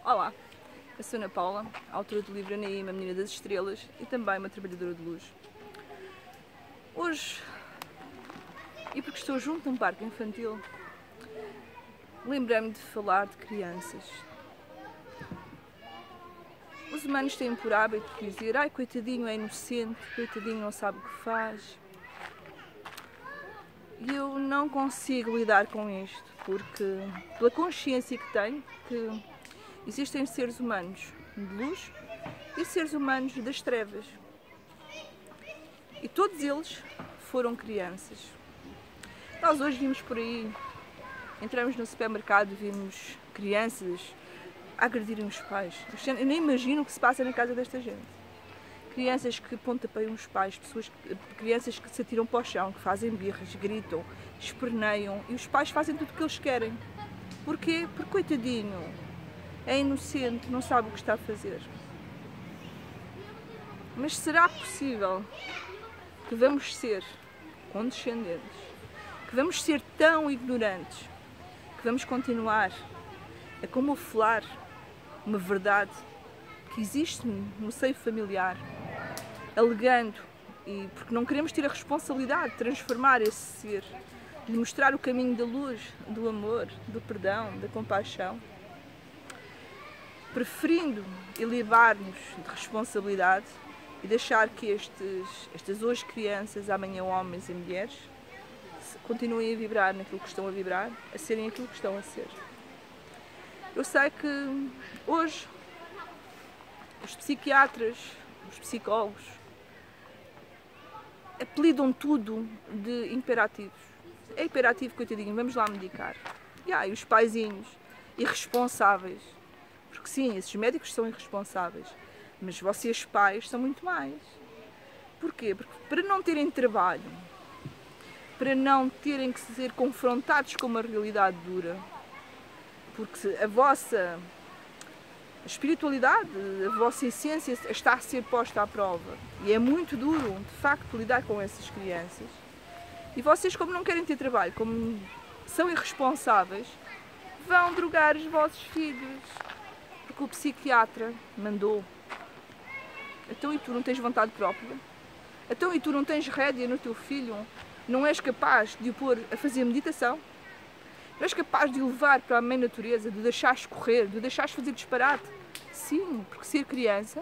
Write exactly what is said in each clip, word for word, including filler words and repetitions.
Olá, eu sou Ana Paula, autora do livro Anaíma, Menina das Estrelas e também uma trabalhadora de luz. Hoje, e porque estou junto a um parque infantil, lembrei-me de falar de crianças. Os humanos têm por hábito de dizer: ai, coitadinho, é inocente, coitadinho, não sabe o que faz. E eu não consigo lidar com isto, porque pela consciência que tenho, que existem seres humanos de luz e seres humanos das trevas. E todos eles foram crianças. Nós hoje vimos por aí, entramos no supermercado e vimos crianças agredirem os pais. Eu nem imagino o que se passa na casa desta gente. Crianças que pontapeiam os pais, pessoas, crianças que se atiram para o chão, que fazem birras, gritam, esperneiam, e os pais fazem tudo o que eles querem. Porquê? Porque, coitadinho, é inocente, não sabe o que está a fazer. Mas será possível que vamos ser condescendentes, que vamos ser tão ignorantes, que vamos continuar a camuflar uma verdade que existe no seio familiar, alegando, e porque não queremos ter a responsabilidade de transformar esse ser, de mostrar o caminho da luz, do amor, do perdão, da compaixão, preferindo elevar-nos de responsabilidade e deixar que estes, estas hoje crianças, amanhã homens e mulheres, continuem a vibrar naquilo que estão a vibrar, a serem aquilo que estão a ser. Eu sei que hoje os psiquiatras, os psicólogos, apelidam tudo de imperativos. É imperativo, coitadinho, vamos lá medicar. E aí, os paizinhos irresponsáveis, porque sim, esses médicos são irresponsáveis, mas vocês pais são muito mais. Porquê? Porque para não terem trabalho, para não terem que ser confrontados com uma realidade dura, porque a vossa espiritualidade, a vossa essência está a ser posta à prova. E é muito duro, de facto, lidar com essas crianças. E vocês, como não querem ter trabalho, como são irresponsáveis, vão drogar os vossos filhos. Porque o psiquiatra mandou. Então e tu não tens vontade própria? Então e tu não tens rédea no teu filho? Não és capaz de o pôr a fazer meditação? Não és capaz de o levar para a mãe natureza, de o deixares correr, de o deixares fazer disparate? Sim, porque ser criança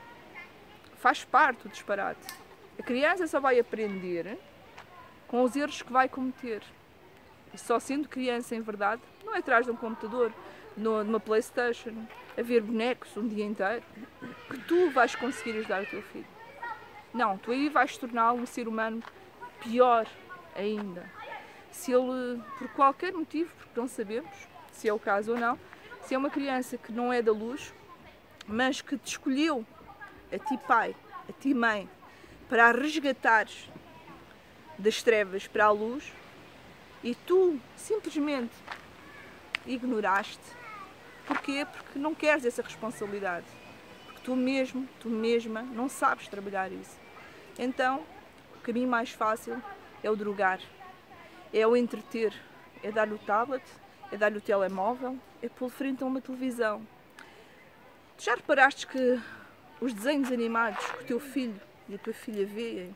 faz parte do disparate. A criança só vai aprender com os erros que vai cometer. E só sendo criança em verdade, não é atrás de um computador, numa Playstation, a ver bonecos um dia inteiro, que tu vais conseguir ajudar o teu filho. Não, tu aí vais torná-lo um ser humano pior ainda. Se ele, por qualquer motivo, porque não sabemos se é o caso ou não, se é uma criança que não é da luz, mas que te escolheu, a ti pai, a ti mãe, para a resgatares das trevas para a luz, e tu simplesmente ignoraste. Porquê? Porque não queres essa responsabilidade. Porque tu mesmo, tu mesma, não sabes trabalhar isso. Então, o caminho mais fácil é o drogar. É o entreter, é dar-lhe o tablet, é dar-lhe o telemóvel, é pô-lo frente a uma televisão. Tu já reparaste que os desenhos animados que o teu filho e a tua filha veem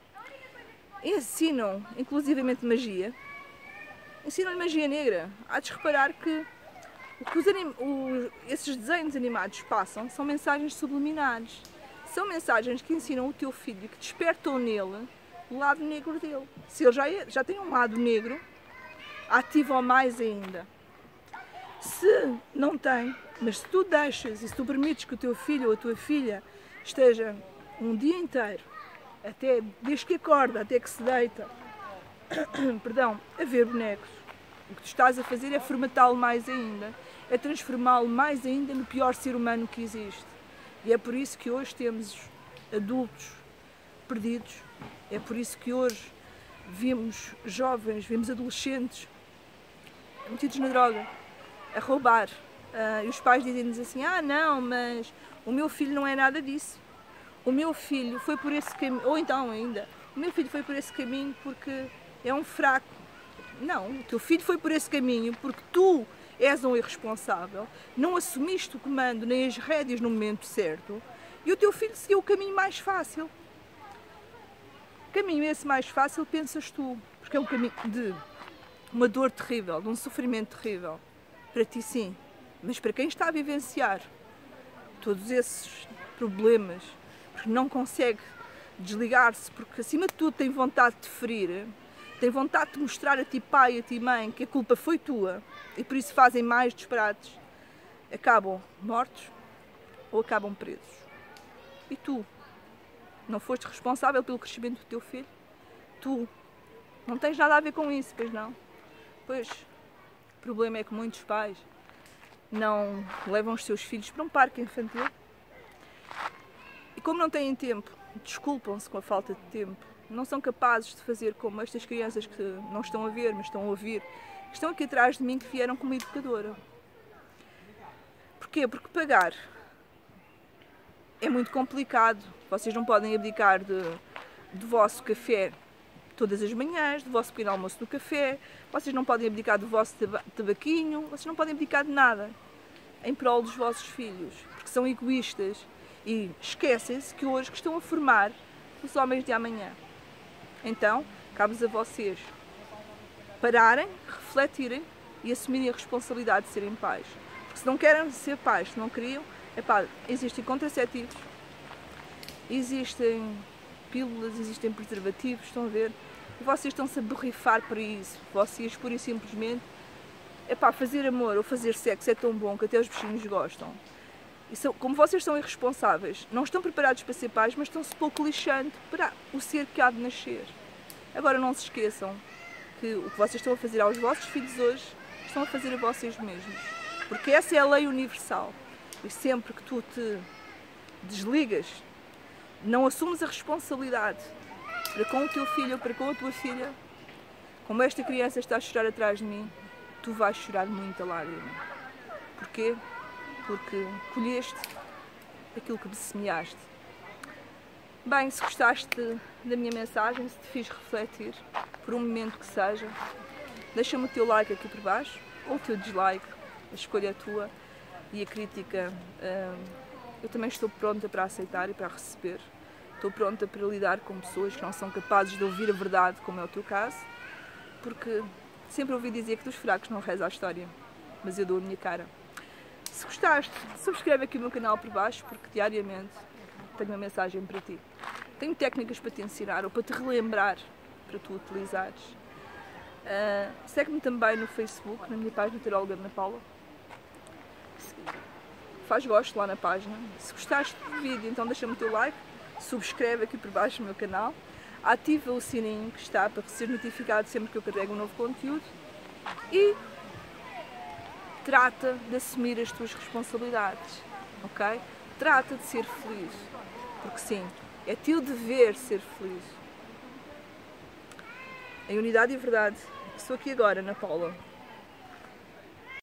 ensinam, inclusivamente, magia? Ensinam-lhe magia negra. Há de reparar que o que os anim... o... esses desenhos animados passam são mensagens subliminares. São mensagens que ensinam o teu filho e que despertam nele o lado negro dele. Se ele já, é, já tem um lado negro, ativa-o mais ainda. Se não tem, mas se tu deixas e se tu permites que o teu filho ou a tua filha esteja um dia inteiro, até desde que acorda, até que se deita, perdão, a ver bonecos, o que tu estás a fazer é formatá-lo mais ainda, é transformá-lo mais ainda no pior ser humano que existe. E é por isso que hoje temos adultos perdidos. É por isso que hoje vimos jovens, vimos adolescentes metidos na droga, a roubar. Uh, e os pais dizem-nos assim: ah, não, mas o meu filho não é nada disso. O meu filho foi por esse caminho, ou então ainda, o meu filho foi por esse caminho porque é um fraco. Não, o teu filho foi por esse caminho porque tu és um irresponsável, não assumiste o comando nem as rédeas no momento certo e o teu filho seguiu o caminho mais fácil. O caminho esse mais fácil pensas tu, porque é um caminho de uma dor terrível, de um sofrimento terrível. Para ti sim, mas para quem está a vivenciar todos esses problemas, porque não consegue desligar-se, porque acima de tudo tem vontade de ferir, tem vontade de mostrar a ti pai e a ti mãe que a culpa foi tua e por isso fazem mais disparates, acabam mortos ou acabam presos. E tu? Não foste responsável pelo crescimento do teu filho? Tu não tens nada a ver com isso, pois não? Pois, o problema é que muitos pais não levam os seus filhos para um parque infantil e como não têm tempo, desculpam-se com a falta de tempo, não são capazes de fazer como estas crianças que não estão a ver, mas estão a ouvir, que estão aqui atrás de mim, que vieram como educadora. Porquê? Porque pagar é muito complicado. Vocês não podem abdicar de, do vosso café todas as manhãs, do vosso pequeno almoço do café, vocês não podem abdicar do vosso tabaquinho, vocês não podem abdicar de nada em prol dos vossos filhos, porque são egoístas e esquecem-se que hoje que estão a formar os homens de amanhã. Então, cabe-vos a vocês pararem, refletirem e assumirem a responsabilidade de serem pais. Porque se não querem ser pais, se não queriam, epá, existem contraceptivos, existem pílulas, existem preservativos, estão a ver? E vocês estão-se a borrifar para isso. Vocês, pura e simplesmente, epá, fazer amor ou fazer sexo é tão bom que até os bichinhos gostam. E são, como vocês são irresponsáveis, não estão preparados para ser pais, mas estão-se pouco lixando para o ser que há de nascer. Agora não se esqueçam que o que vocês estão a fazer aos vossos filhos hoje, estão a fazer a vocês mesmos. Porque essa é a lei universal. E sempre que tu te desligas, não assumes a responsabilidade para com o teu filho ou para com a tua filha, como esta criança está a chorar atrás de mim, tu vais chorar muita lágrima. Porquê? Porque colheste aquilo que me semeaste. Bem, se gostaste da minha mensagem, se te fiz refletir, por um momento que seja, deixa-me o teu like aqui por baixo, ou o teu dislike, a escolha é tua, e a crítica hum, eu também estou pronta para aceitar e para receber. Estou pronta para lidar com pessoas que não são capazes de ouvir a verdade, como é o teu caso, porque sempre ouvi dizer que dos fracos não reza a história, mas eu dou a minha cara. Se gostaste, subscreve aqui o meu canal por baixo, porque diariamente tenho uma mensagem para ti. Tenho técnicas para te ensinar ou para te relembrar, para tu utilizares. Uh, Segue-me também no Facebook, na minha página Taróloga Ana Paula. Faz gosto lá na página. Se gostaste do vídeo, então deixa-me o teu like, subscreve aqui por baixo o meu canal, ativa o sininho que está para ser notificado sempre que eu carrego um novo conteúdo e trata de assumir as tuas responsabilidades, ok? Trata de ser feliz, porque sim, é teu dever ser feliz. Em unidade e verdade, estou aqui agora, Ana Paula.